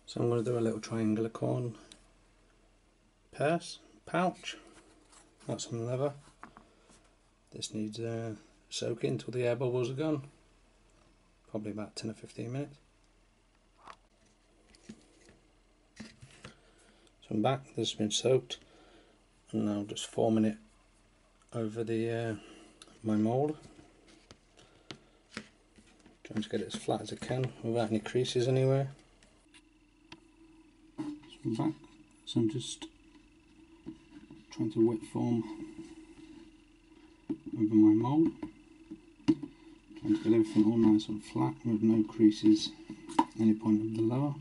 So I'm going to do a little triangular corn pouch. That's some leather. This needs soaking until the air bubbles are gone. Probably about 10 or 15 minutes. So I'm back, this has been soaked, and now just forming it over the my mould. Trying to get it as flat as I can without any creases anywhere. So I'm back, so I'm just trying to wet form over my mould. Trying to get everything all nice and flat with no creases at any point of the lower.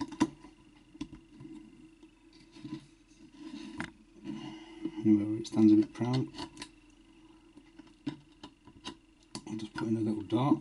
Anywhere where it stands a bit proud, I'll just put in a little dart.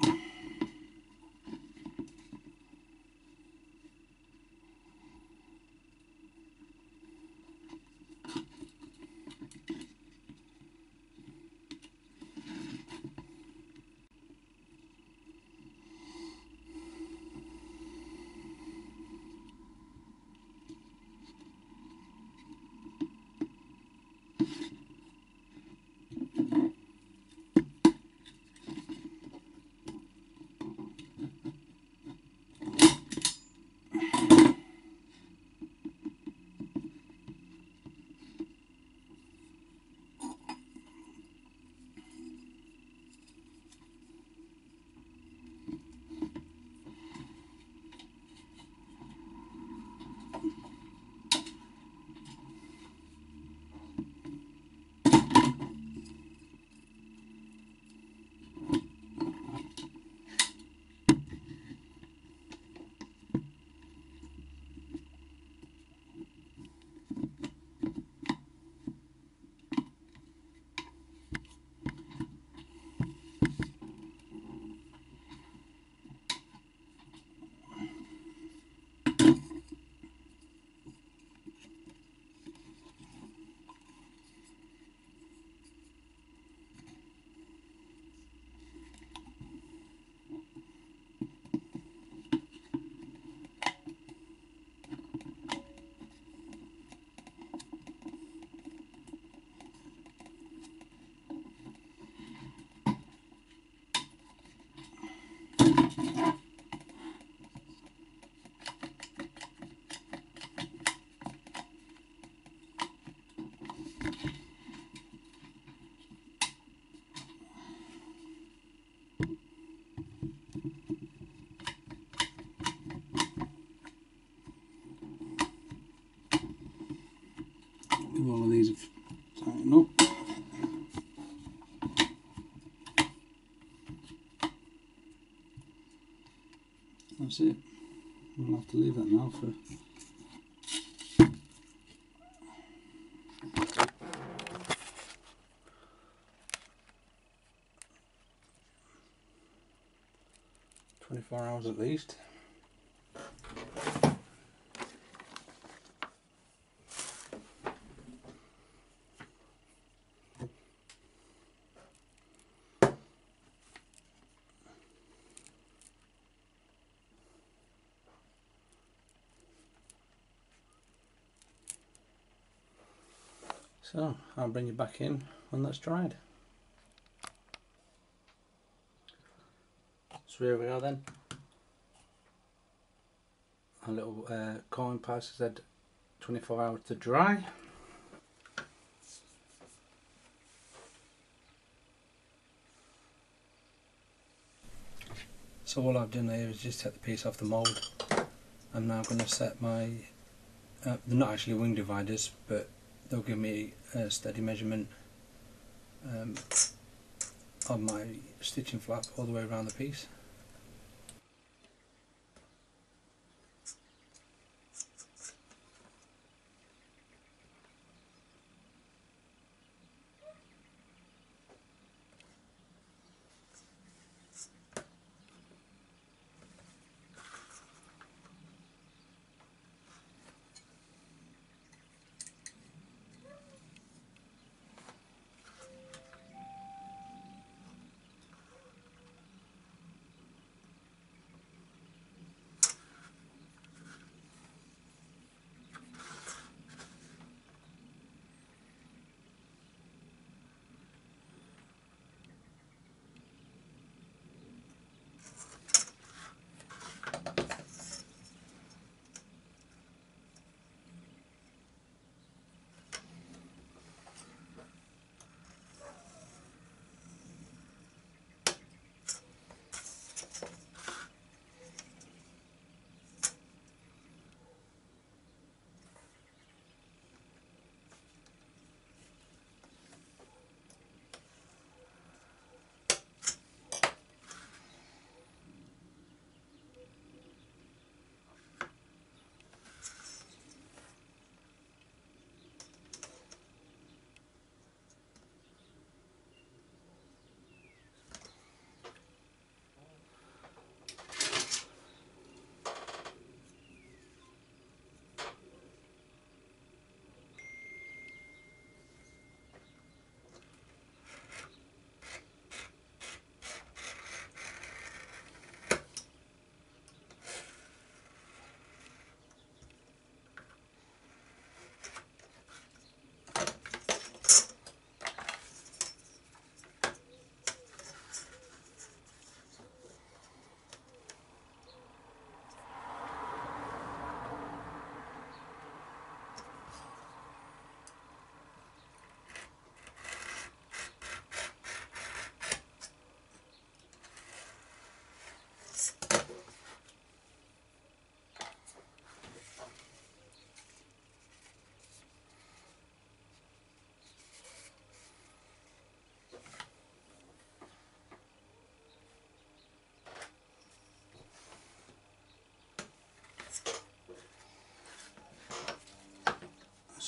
All of these have tightened up. That's it. We'll have to leave that now for 24 hours at least. So I'll bring you back in when that's dried. So here we are then. A little corn pouch has had 24 hours to dry. So all I've done here is just take the piece off the mould. I'm now going to set my, they're not actually wing dividers, but they'll give me a steady measurement of my stitching flap all the way around the piece.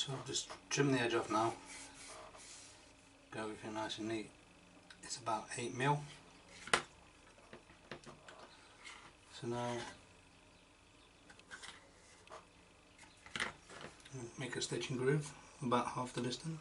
So I've just trimmed the edge off now, got everything nice and neat. It's about 8mm. So now make a stitching groove about half the distance.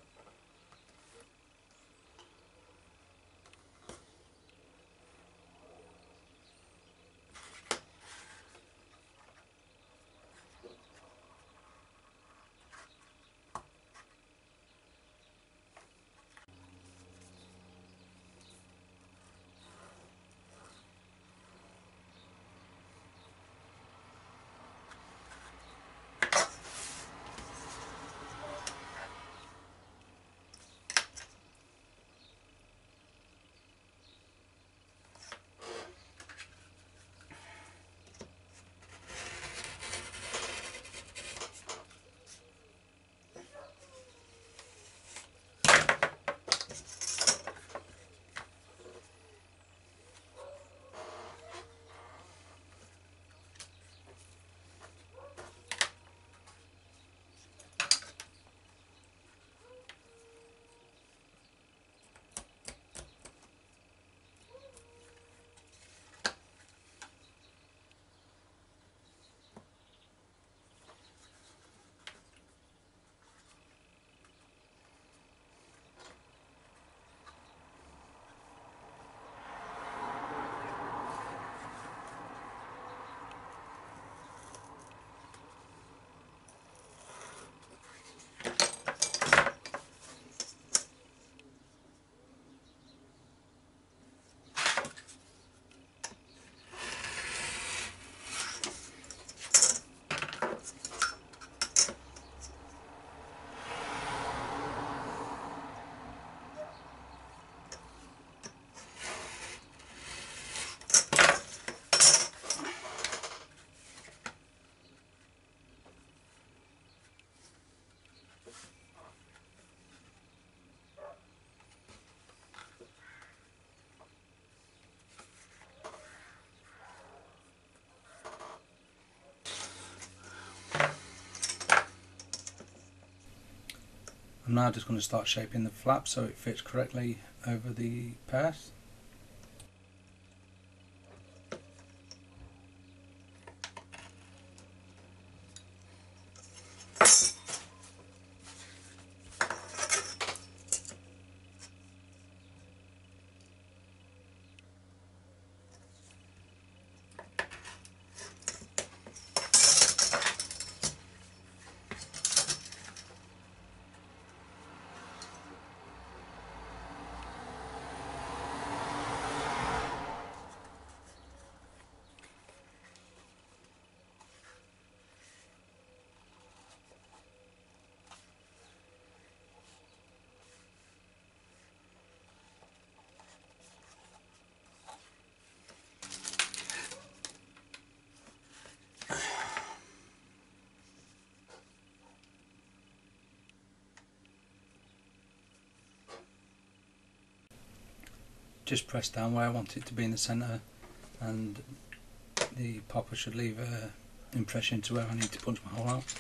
I'm now just going to start shaping the flap so it fits correctly over the purse. Just press down where I want it to be in the centre, and the popper should leave an impression to where I need to punch my hole out.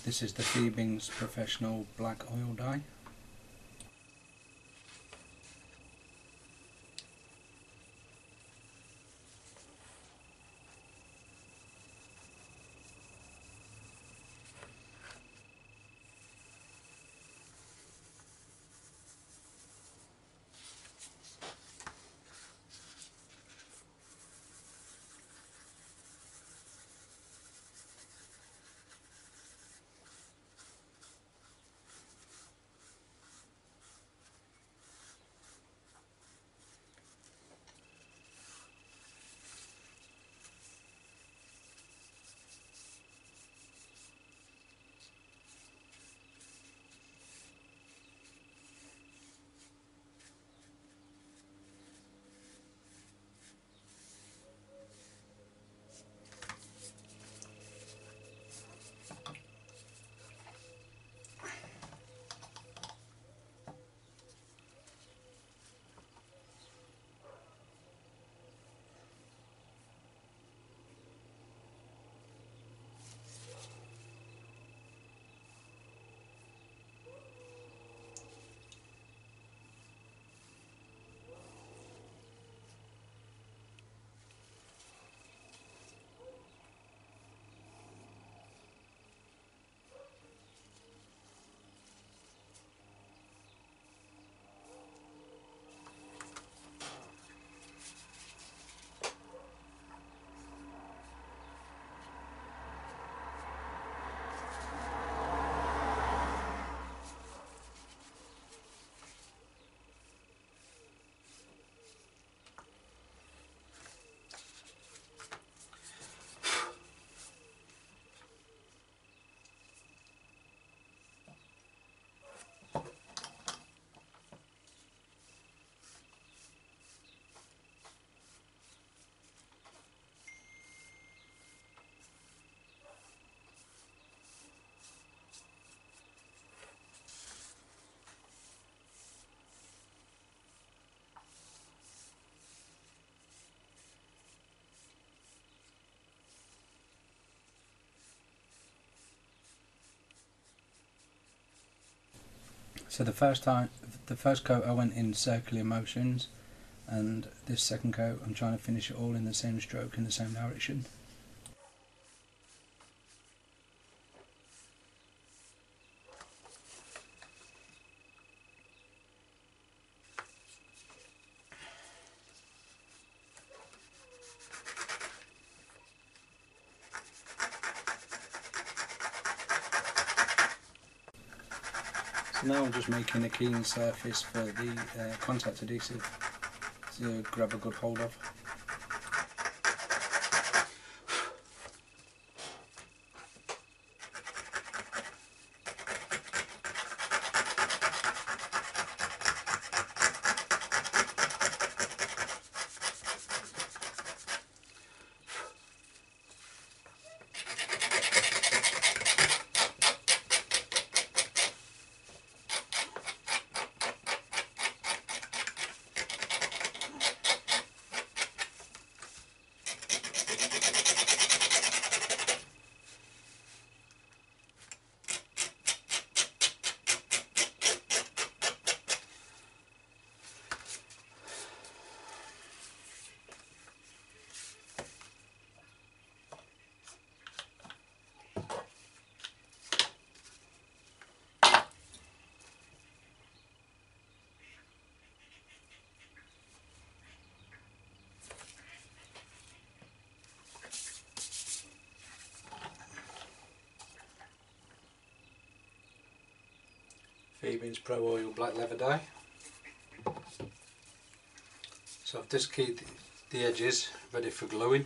This is the Phoebing's Professional Black Oil Dye. So the first coat I went in circular motions, and this second coat I'm trying to finish it all in the same stroke in the same direction. So now I'm just making a clean surface for the contact adhesive to grab a good hold of. Phoebing's Pro Oil Black Leather Dye. So I've just keyed the edges ready for gluing.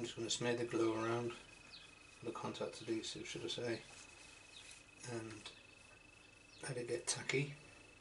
just going to smear the glue around the contact adhesive, should I say, and let it get tacky.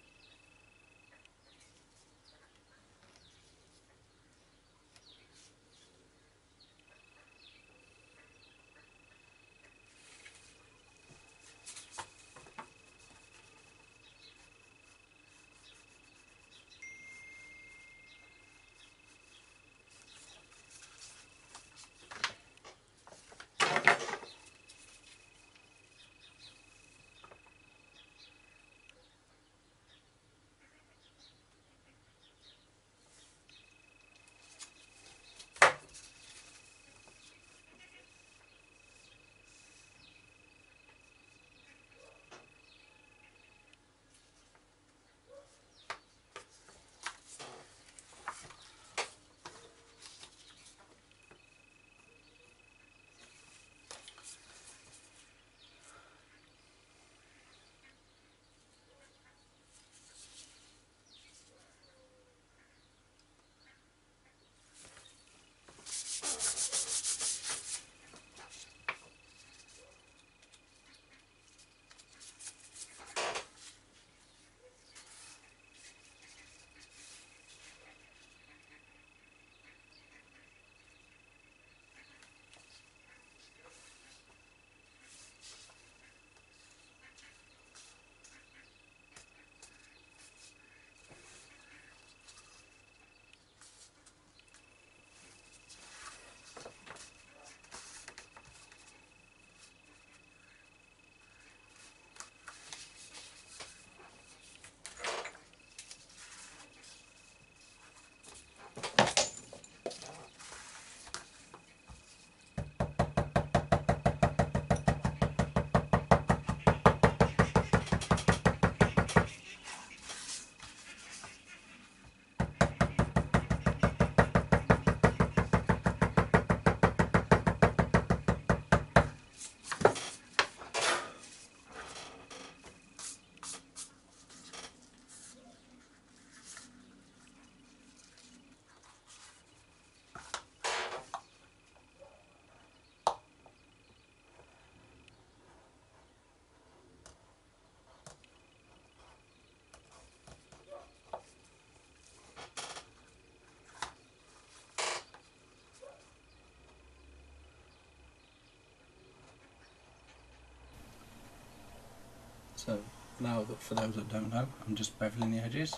So now, for those that don't know, I'm just beveling the edges.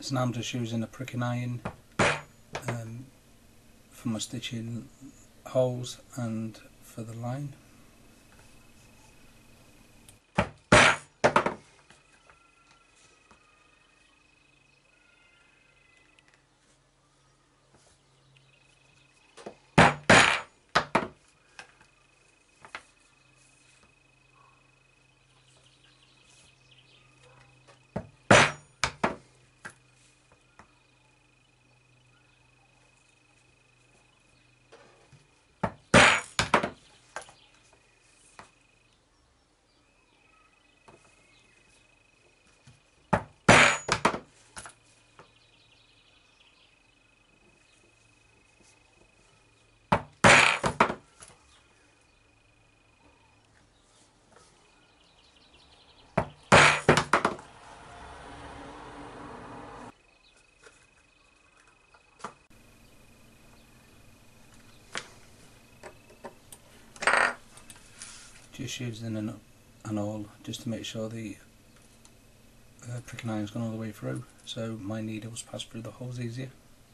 So now I'm just using a pricking iron for my stitching holes and for the line. Just using an awl just to make sure the pricking iron's gone all the way through, so my needles pass through the holes easier.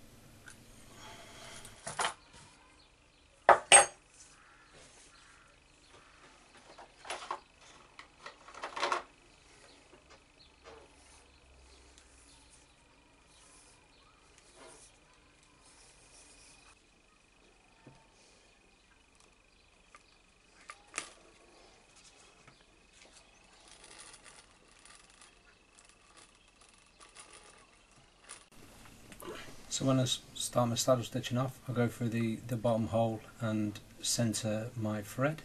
So when I start my saddle stitching off, I go through the bottom hole and centre my thread.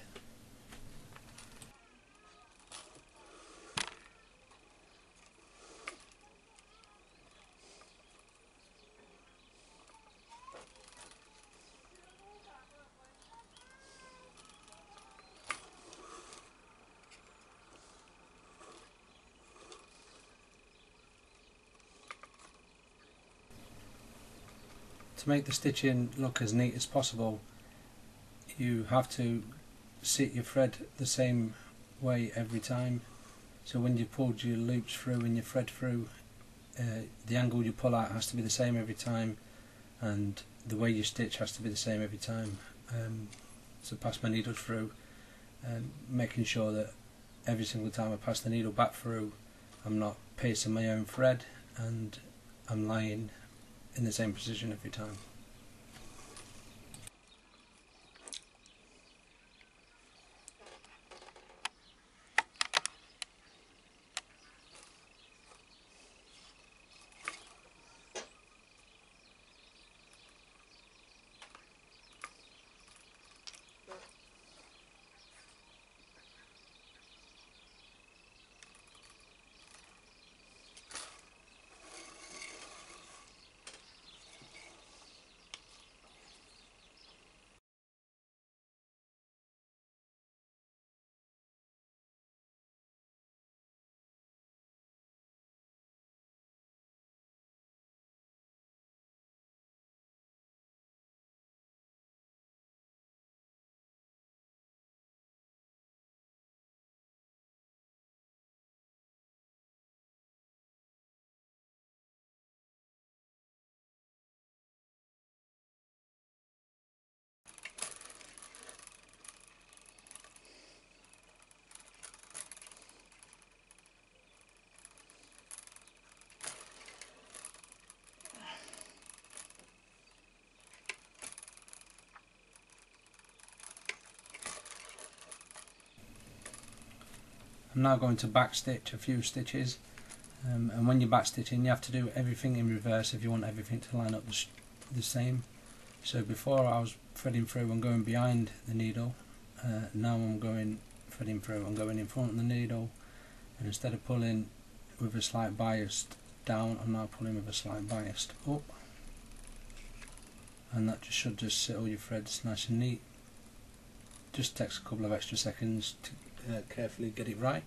To make the stitching look as neat as possible, you have to sit your thread the same way every time. So when you pulled your loops through and your thread through, the angle you pull out has to be the same every time, and the way you stitch has to be the same every time. So pass my needle through, making sure that every single time I pass the needle back through, I'm not piercing my own thread and I'm lying in the same position every time. I'm now going to back stitch a few stitches, and when you're back stitching you have to do everything in reverse if you want everything to line up the same. So before I was threading through and going behind the needle, now I'm going threading through and going in front of the needle, and instead of pulling with a slight bias down, I'm now pulling with a slight bias up, and that should just sit all your threads nice and neat. Just takes a couple of extra seconds to carefully get it right.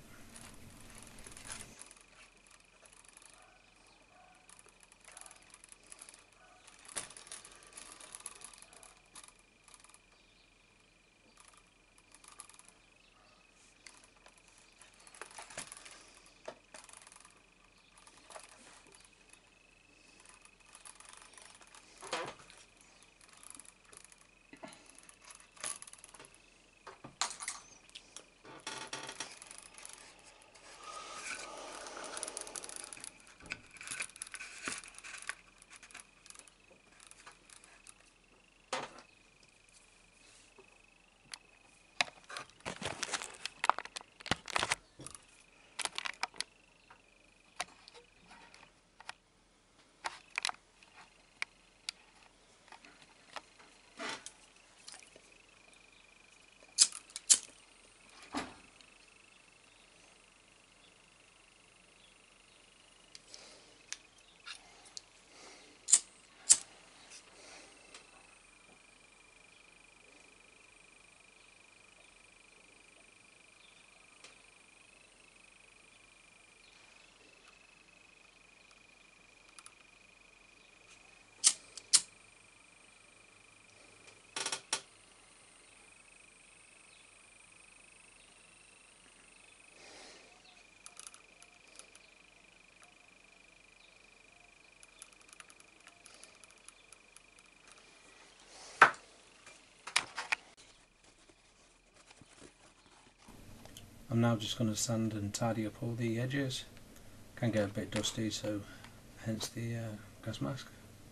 I'm now just going to sand and tidy up all the edges. Can get a bit dusty, so hence the gas mask.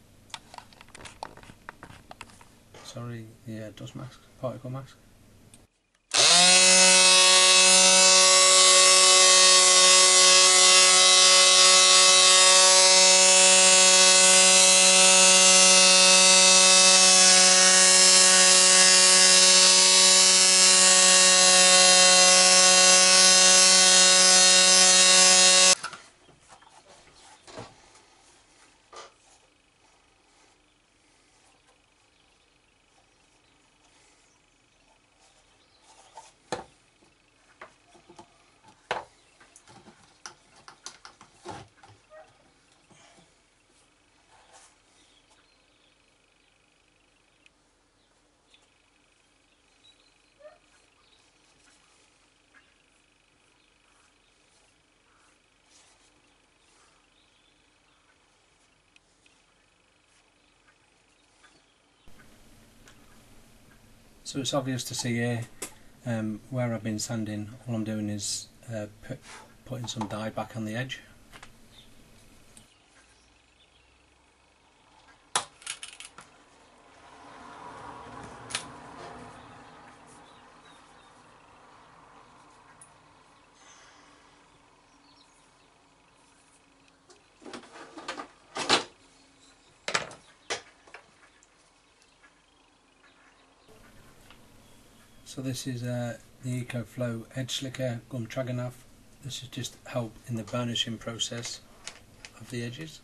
Sorry, the dust mask, particle mask. So it's obvious to see here where I've been sanding. All I'm doing is putting some dye back on the edge. So this is the EcoFlow Edge Slicker Gum Traganath. This is just help in the burnishing process of the edges.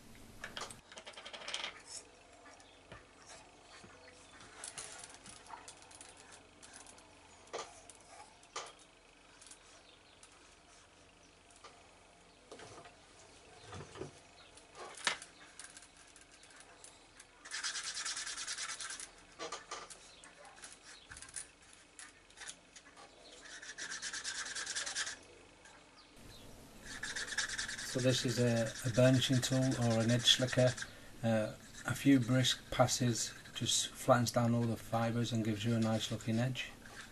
So this is a burnishing tool or an edge slicker. A few brisk passes just flattens down all the fibres and gives you a nice looking edge.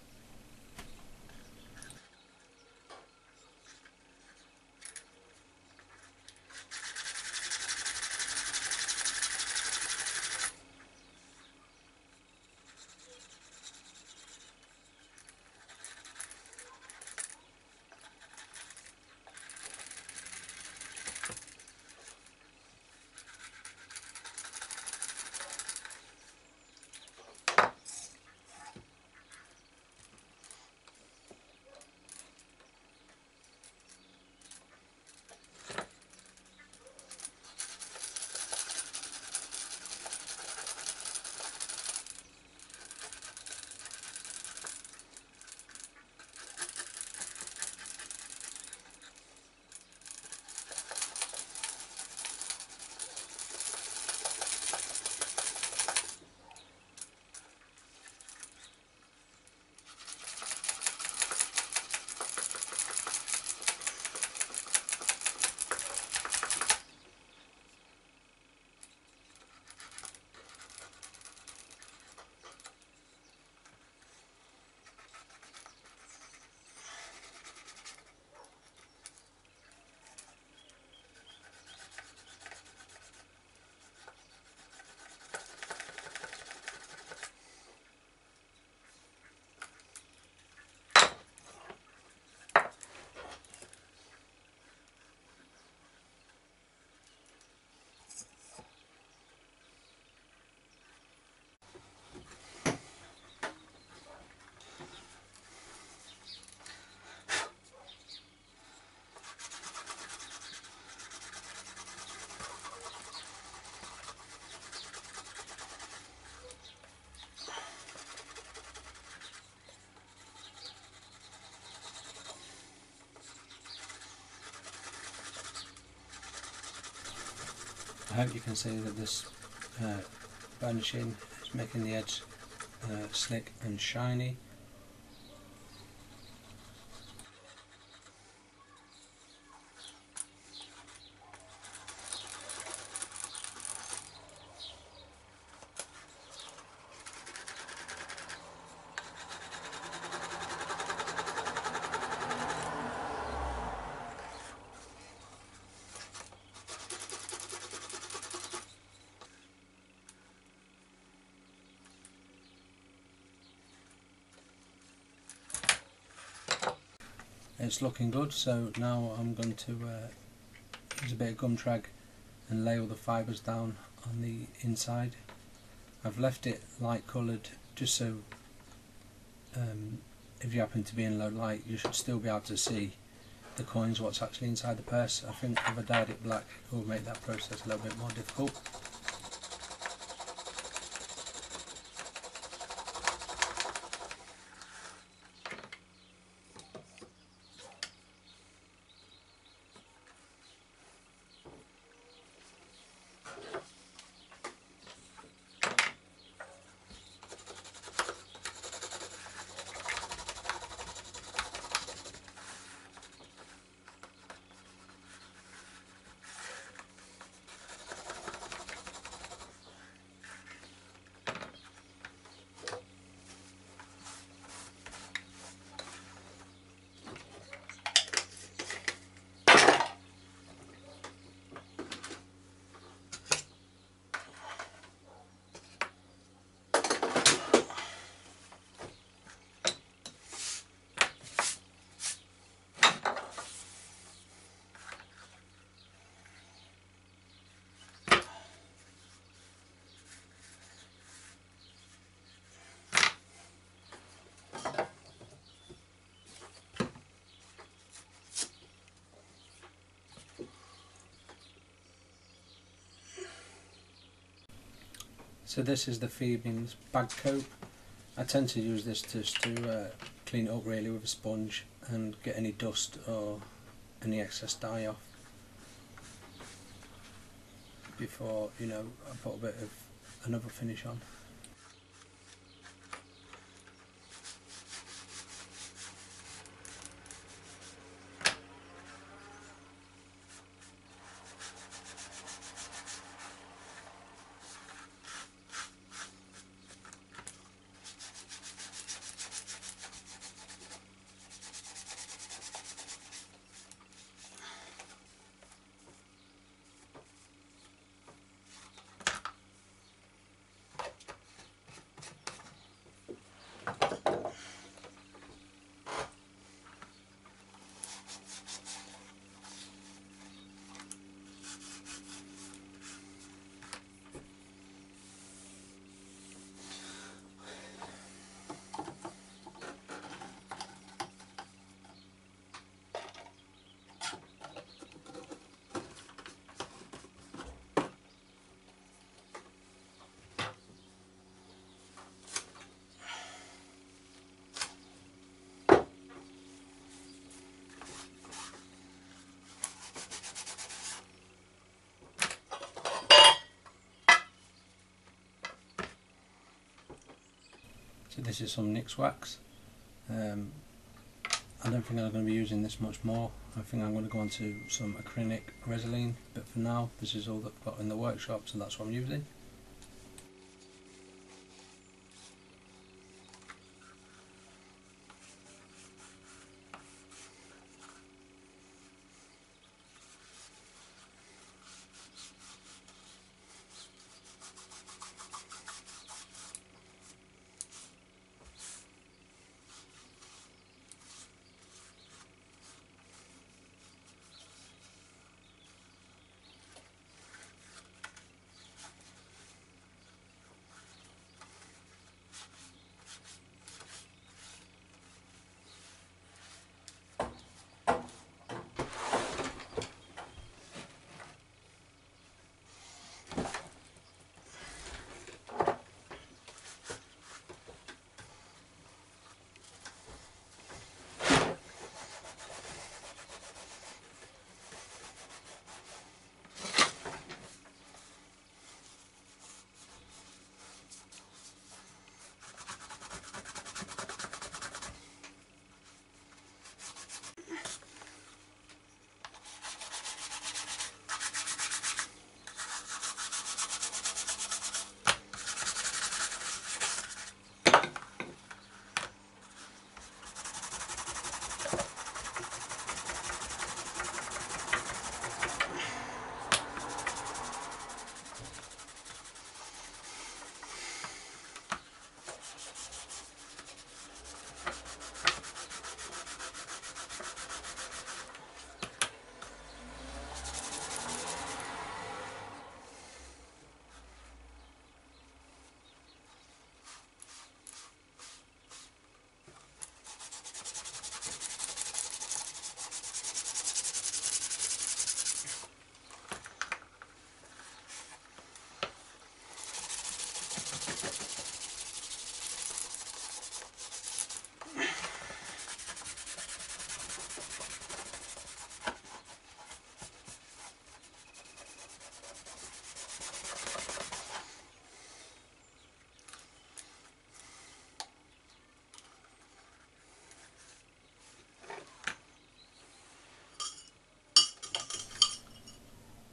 I hope you can see that this burnishing is making the edge slick and shiny. it's looking good. So now I'm going to use a bit of gum trag and lay all the fibres down on the inside. I've left it light coloured just so if you happen to be in low light you should still be able to see the coins, what's actually inside the purse. I think if I dyed it black it will make that process a little bit more difficult. So this is the Phoebe's bag coat. I tend to use this just to clean it up really with a sponge and get any dust or any excess dye off before, you know, I put a bit of another finish on. So this is some NYX wax. I don't think I'm going to be using this much more. I think I'm going to go on to some acrylic resin, but for now this is all that I've got in the workshop, so that's what I'm using.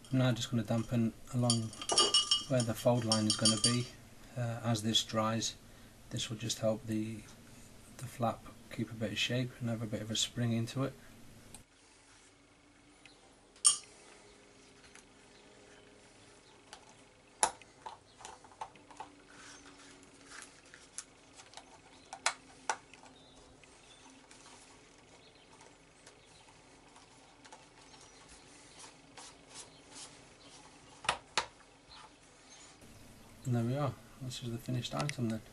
I'm now just going to dampen along where the fold line is going to be. As this dries, this will just help the flap keep a bit of shape and have a bit of a spring into it. And there we are, this is the finished item then.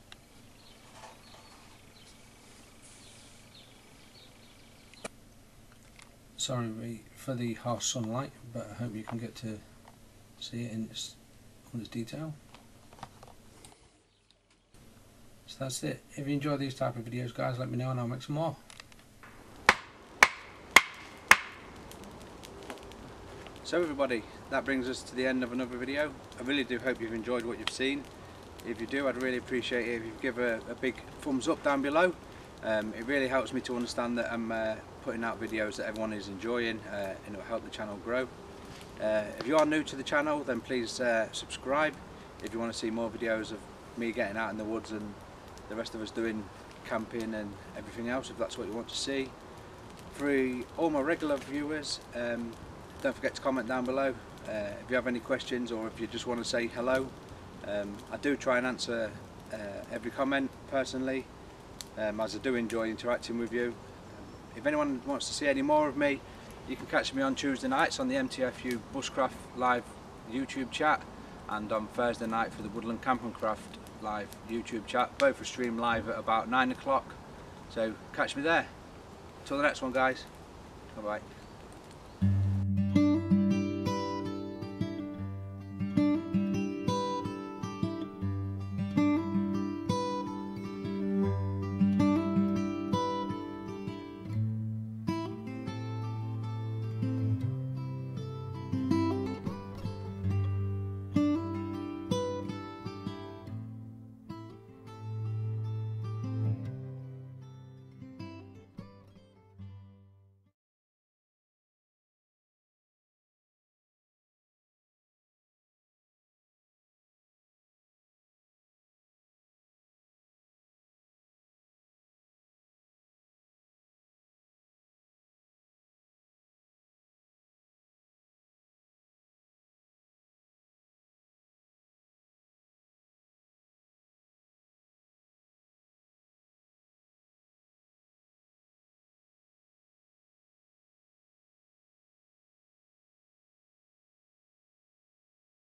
Sorry for the harsh sunlight, but I hope you can get to see it in all its detail. So that's it. If you enjoy these type of videos, guys, let me know and I'll make some more. So everybody, that brings us to the end of another video. I really do hope you've enjoyed what you've seen. If you do, I'd really appreciate it if you give a big thumbs up down below. It really helps me to understand that I'm putting out videos that everyone is enjoying, and it will help the channel grow. If you are new to the channel, then please subscribe if you want to see more videos of me getting out in the woods and the rest of us doing camping and everything else, if that's what you want to see. For all my regular viewers, don't forget to comment down below if you have any questions or if you just want to say hello. I do try and answer every comment personally, as I do enjoy interacting with you. If anyone wants to see any more of me, you can catch me on Tuesday nights on the MTFU Bushcraft Live YouTube chat, and on Thursday night for the Woodland Camp and Craft Live YouTube chat. Both are streamed live at about 9 o'clock, so catch me there. Till the next one, guys. Bye bye.